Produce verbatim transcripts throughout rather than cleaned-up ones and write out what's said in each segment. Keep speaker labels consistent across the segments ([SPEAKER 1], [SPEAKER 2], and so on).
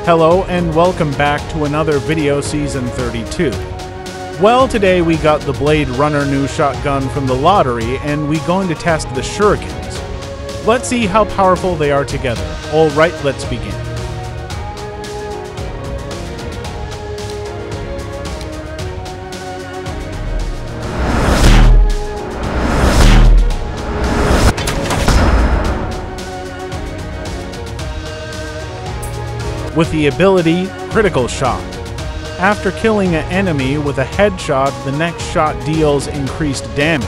[SPEAKER 1] Hello and welcome back to another video, season thirty-two. Well, today we got the Blade Runner new shotgun from the lottery and we going to test the shurikens. Let's see how powerful they are together. Alright, let's begin. With the ability Critical Shot. After killing an enemy with a headshot, the next shot deals increased damage.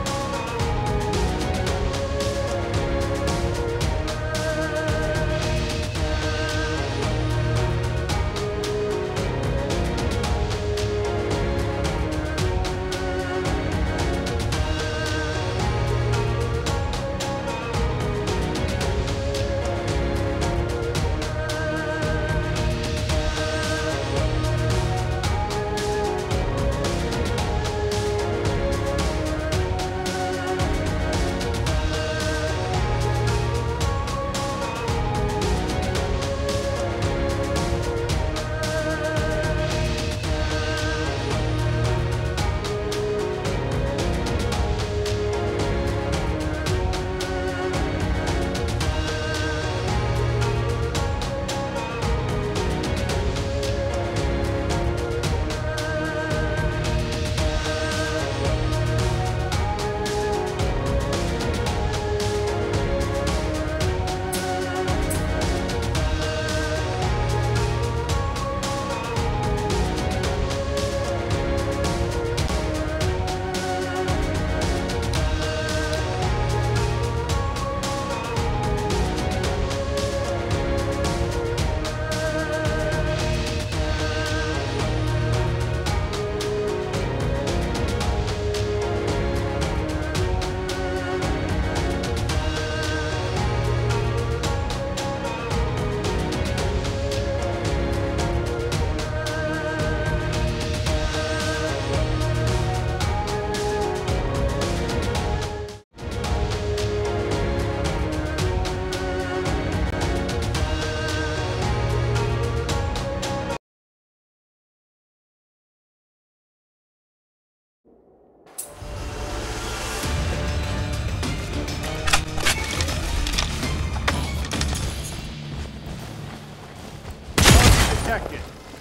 [SPEAKER 2] Detected.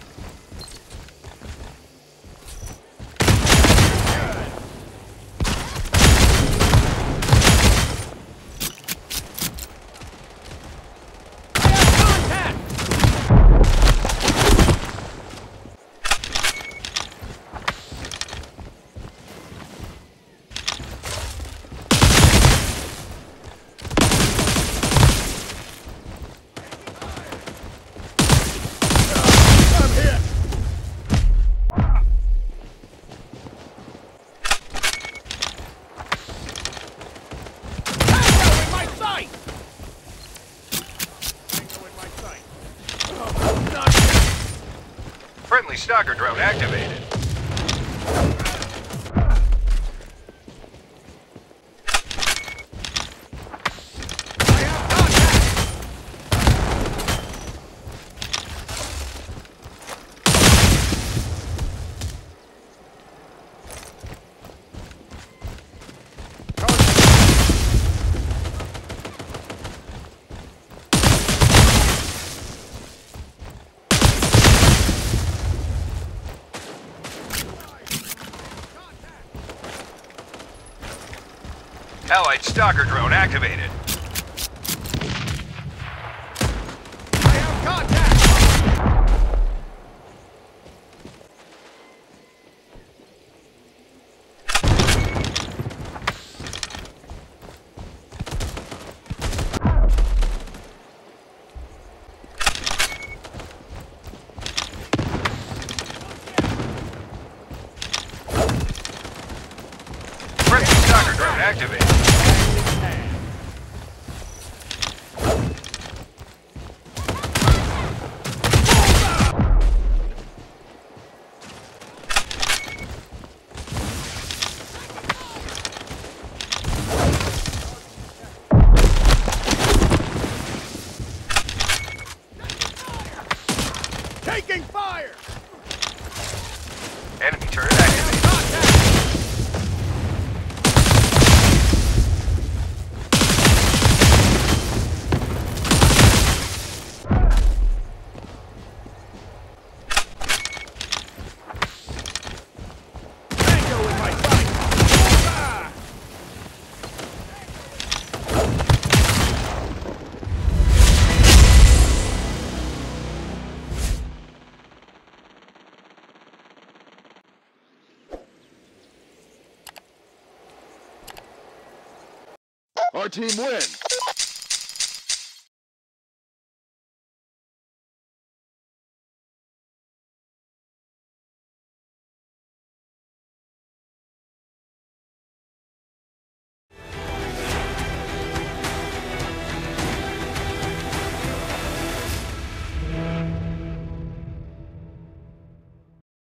[SPEAKER 3] Friendly stalker drone activated. Allied stalker drone activated. I have contact! Friendly stalker drone activated.
[SPEAKER 2] Our team wins.